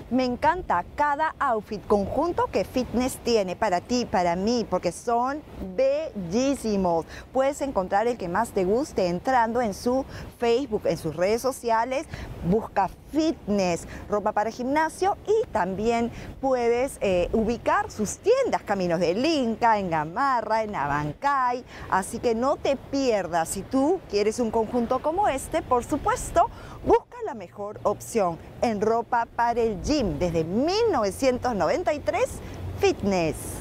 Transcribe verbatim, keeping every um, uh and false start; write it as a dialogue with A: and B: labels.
A: Me encanta cada outfit conjunto que Fitness tiene para ti, para mí, porque son bellísimos. Puedes encontrar el que más te guste entrando en su Facebook, en sus redes sociales. Busca Fitness, ropa para gimnasio, y también puedes eh, ubicar sus tiendas, Caminos del Inca, en Gamarra, en Abancay. Así que no te pierdas. Si tú quieres un conjunto como este, por supuesto, busca la mejor opción en ropa para el gym. Desde mil novecientos noventa y tres, Fitness.